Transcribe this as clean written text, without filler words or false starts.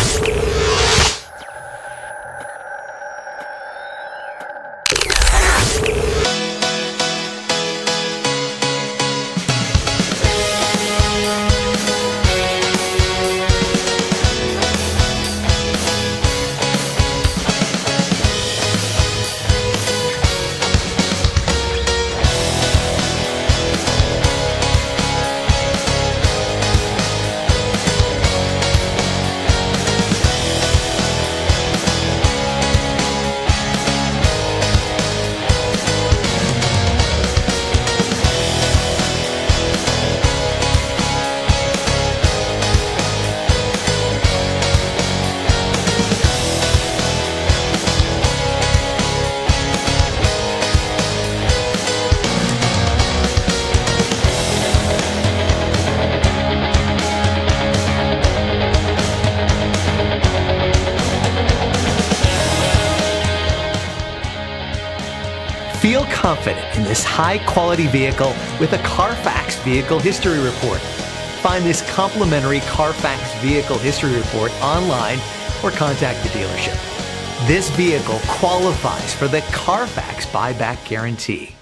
Feel confident in this high-quality vehicle with a CARFAX Vehicle History Report. Find this complimentary CARFAX Vehicle History Report online or contact the dealership. This vehicle qualifies for the CARFAX Buyback Guarantee.